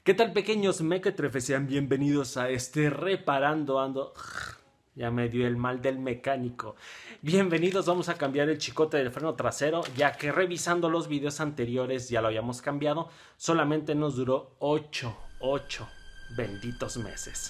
¿Qué tal, pequeños mequetrefes? Sean bienvenidos a este Reparando Ando. Ya me dio el mal del mecánico. Bienvenidos, vamos a cambiar el chicote del freno trasero, ya que revisando los videos anteriores ya lo habíamos cambiado. Solamente nos duró 8 benditos meses.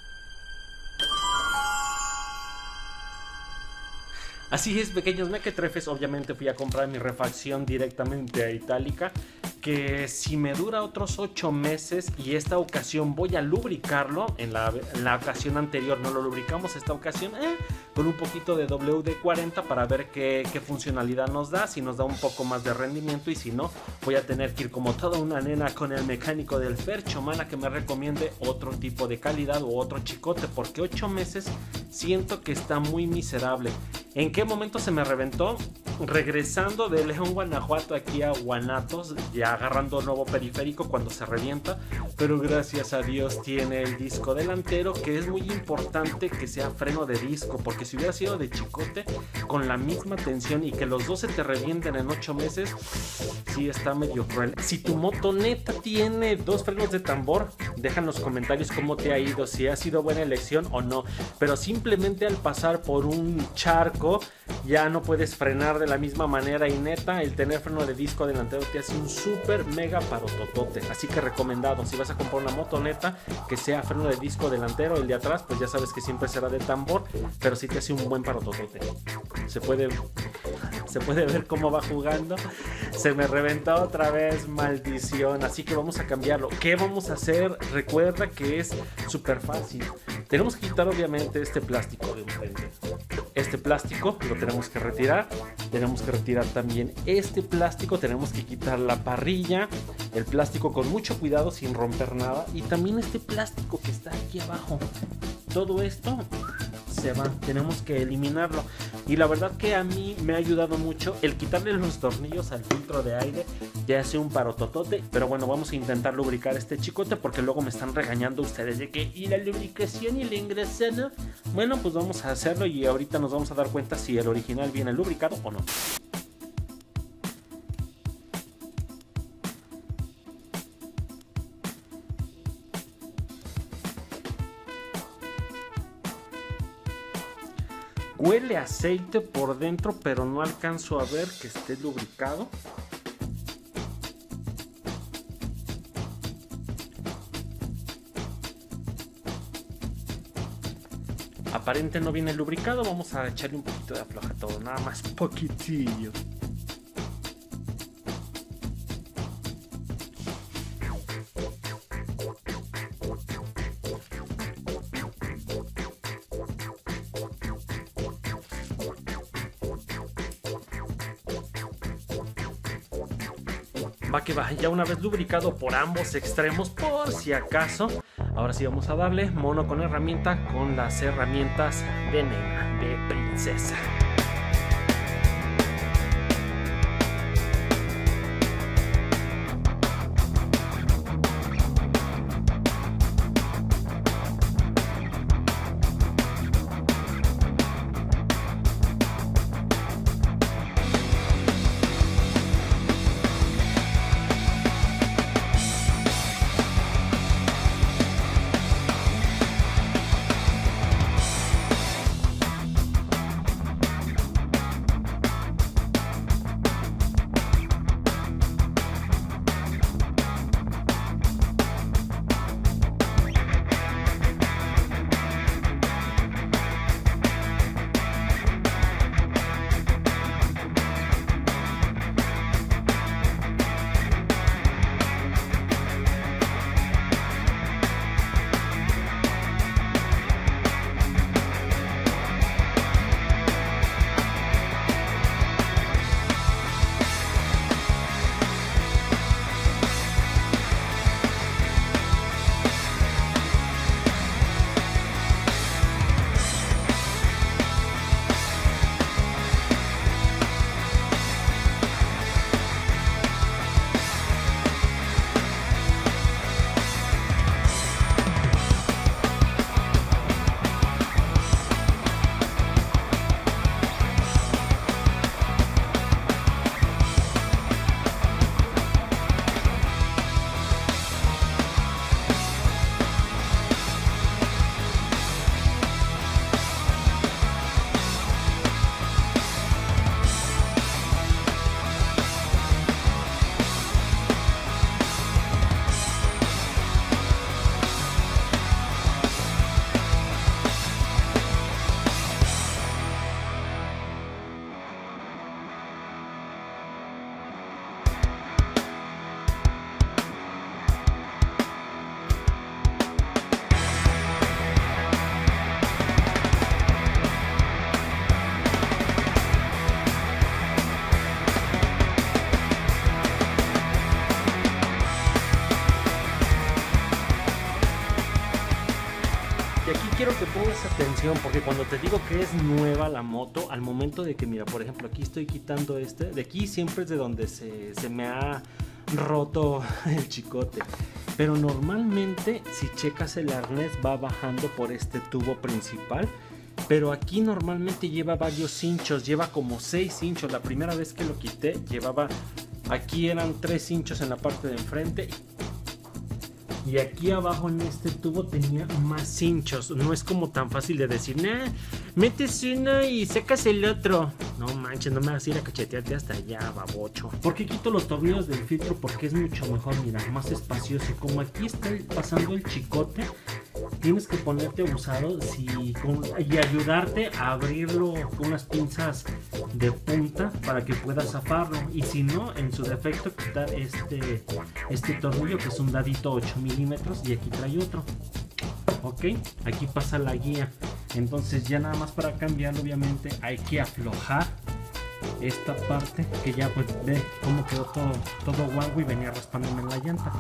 Así es, pequeños mequetrefes, obviamente fui a comprar mi refacción directamente a Itálica, que si me dura otros 8 meses y esta ocasión voy a lubricarlo, en la ocasión anterior no lo lubricamos, esta ocasión con un poquito de WD-40 para ver qué funcionalidad nos da, si nos da un poco más de rendimiento, y si no, voy a tener que ir como toda una nena con el mecánico del Fercho Man a que me recomiende otro tipo de calidad o otro chicote, porque 8 meses siento que está muy miserable. ¿En qué momento se me reventó? Regresando de León, Guanajuato aquí a Guanatos, ya agarrando nuevo periférico cuando se revienta, pero gracias a Dios tiene el disco delantero, que es muy importante que sea freno de disco, porque si hubiera sido de chicote con la misma tensión y que los dos se te revienten en 8 meses, sí está medio cruel. Si tu motoneta tiene 2 frenos de tambor, deja en los comentarios cómo te ha ido, si ha sido buena elección o no, pero simplemente al pasar por un charco ya no puedes frenar de la misma manera, y neta, el tener freno de disco delantero te hace un súper mega parototote. Así que recomendado, si vas a comprar una motoneta, que sea freno de disco delantero. El de atrás pues ya sabes que siempre será de tambor, pero sí te hace un buen parototote. Se puede ver cómo va jugando. Se me reventó otra vez, maldición. Así que vamos a cambiarlo. ¿Qué vamos a hacer? Recuerda que es súper fácil. Tenemos que quitar obviamente este plástico de enfrente. Este plástico lo tenemos que retirar. Tenemos que retirar también este plástico. Tenemos que quitar la parrilla, el plástico con mucho cuidado sin romper nada, y también este plástico que está aquí abajo. Todo esto se va, tenemos que eliminarlo. Y la verdad que a mí me ha ayudado mucho el quitarle los tornillos al filtro de aire. Ya hace un parototote. Pero bueno, vamos a intentar lubricar este chicote, porque luego me están regañando ustedes de que y la lubricación y el ingresado. Bueno, pues vamos a hacerlo y ahorita nos vamos a dar cuenta si el original viene lubricado o no. Huele a aceite por dentro, pero no alcanzo a ver que esté lubricado. Aparente no viene lubricado. Vamos a echarle un poquito de afloja todo, nada más poquitillo. Va que va, ya una vez lubricado por ambos extremos, por si acaso, ahora sí vamos a darle mono con herramienta, con las herramientas de nena, de princesa. Y aquí quiero que pongas atención, porque cuando te digo que es nueva la moto, al momento de que, mira, por ejemplo, aquí estoy quitando de aquí siempre es de donde se me ha roto el chicote. Pero normalmente, si checas el arnés, va bajando por este tubo principal. Pero aquí normalmente lleva varios hinchos, lleva como 6 hinchos. La primera vez que lo quité, aquí eran 3 hinchos en la parte de enfrente. Y aquí abajo en este tubo tenía más hinchos. No es como tan fácil de decir, nah, metes uno y secas el otro. No manches, no me vas a ir a cachetearte hasta allá, babocho. ¿Por qué quito los tornillos del filtro? Porque es mucho mejor, mira, más espacioso. Como aquí está pasando el chicote, tienes que ponerte abusado y ayudarte a abrirlo con unas pinzas de punta para que puedas zafarlo. Y si no, en su defecto, quitar este tornillo, que es un dadito 8 milímetros, y aquí trae otro. Ok, aquí pasa la guía. Entonces ya nada más para cambiarlo, obviamente hay que aflojar esta parte, que ya pues ve cómo quedó todo guango y venía raspándome en la llanta.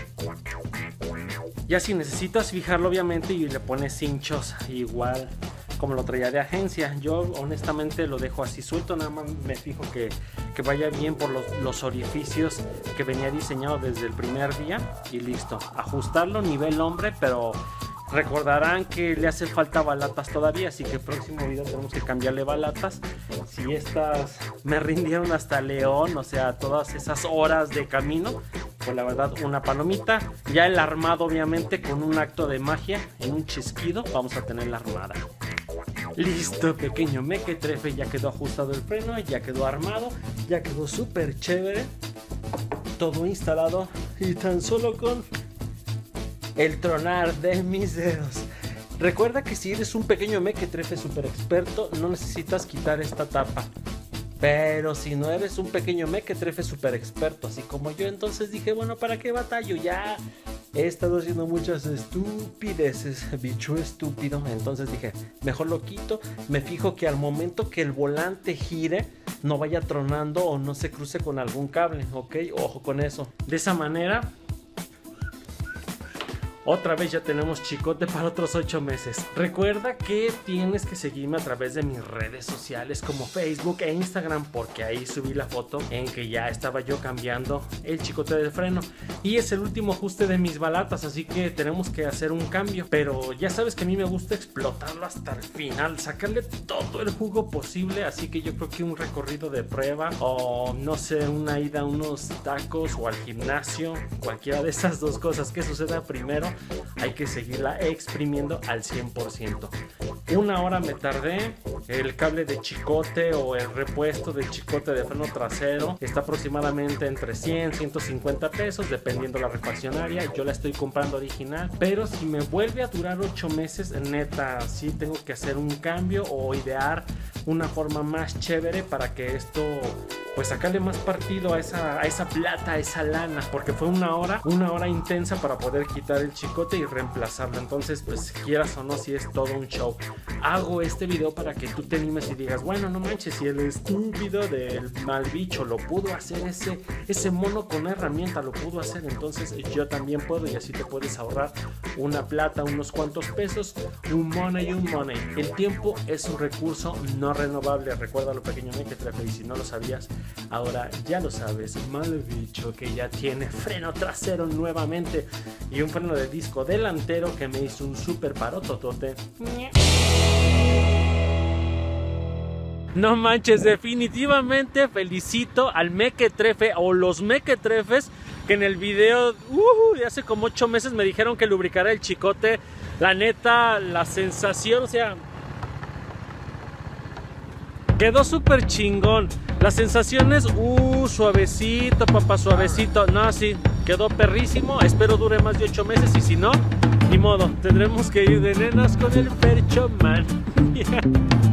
Ya si necesitas fijarlo, obviamente, y le pones hinchos igual como lo traía de agencia. Yo honestamente lo dejo así suelto, nada más me fijo que vaya bien por los orificios que venía diseñado desde el primer día y listo. Ajustarlo nivel hombre, pero recordarán que le hace falta balatas todavía, así que el próximo video tenemos que cambiarle balatas. Si estas me rindieron hasta León, o sea, todas esas horas de camino, pues la verdad una palomita. Ya el armado obviamente con un acto de magia, en un chisquido vamos a tener la armada. Listo, pequeño mequetrefe, ya quedó ajustado el freno, ya quedó armado, ya quedó súper chévere, todo instalado y tan solo con el tronar de mis dedos. Recuerda que si eres un pequeño mequetrefe super experto, no necesitas quitar esta tapa. Pero si no eres un pequeño mequetrefe super experto, así como yo, entonces dije, bueno, ¿para qué batallo? Ya he estado haciendo muchas estupideces, bicho estúpido. Entonces dije, mejor lo quito. Me fijo que al momento que el volante gire, no vaya tronando o no se cruce con algún cable, ¿ok? Ojo con eso. De esa manera, otra vez ya tenemos chicote para otros 8 meses. Recuerda que tienes que seguirme a través de mis redes sociales como Facebook e Instagram, porque ahí subí la foto en que ya estaba yo cambiando el chicote del freno. Y es el último ajuste de mis balatas, así que tenemos que hacer un cambio. Pero ya sabes que a mí me gusta explotarlo hasta el final, sacarle todo el jugo posible. Así que yo creo que un recorrido de prueba o no sé, una ida a unos tacos o al gimnasio, cualquiera de esas dos cosas que suceda primero, hay que seguirla exprimiendo al 100%. Una hora me tardé. El cable de chicote o el repuesto de chicote de freno trasero está aproximadamente entre 100 150 pesos dependiendo la refaccionaria. Yo la estoy comprando original, pero si me vuelve a durar 8 meses, neta, sí tengo que hacer un cambio o idear una forma más chévere para que esto, pues sacarle más partido a esa plata, a esa lana, porque fue una hora intensa para poder quitar el chicote y reemplazarlo. Entonces, pues quieras o no, si es todo un show. Hago este video para que tú te animes y digas, bueno, no manches, si el estúpido del mal bicho lo pudo hacer, ese mono con herramienta lo pudo hacer, entonces yo también puedo, y así te puedes ahorrar una plata, unos cuantos pesos, un money. El tiempo es un recurso no renovable, recuérdalo, pequeño mequetrefe, y si no lo sabías, ahora ya lo sabes. Mal bicho que ya tiene freno trasero nuevamente y un freno de disco delantero que me hizo un super parototote. No manches, definitivamente felicito al mequetrefe o los mequetrefes que en el video de hace como 8 meses me dijeron que lubricara el chicote. La neta, la sensación, o sea, quedó súper chingón. Las sensaciones, suavecito, papá, suavecito. No, sí, quedó perrísimo. Espero dure más de 8 meses y si no, ni modo, tendremos que ir de nenas con el Percho Man.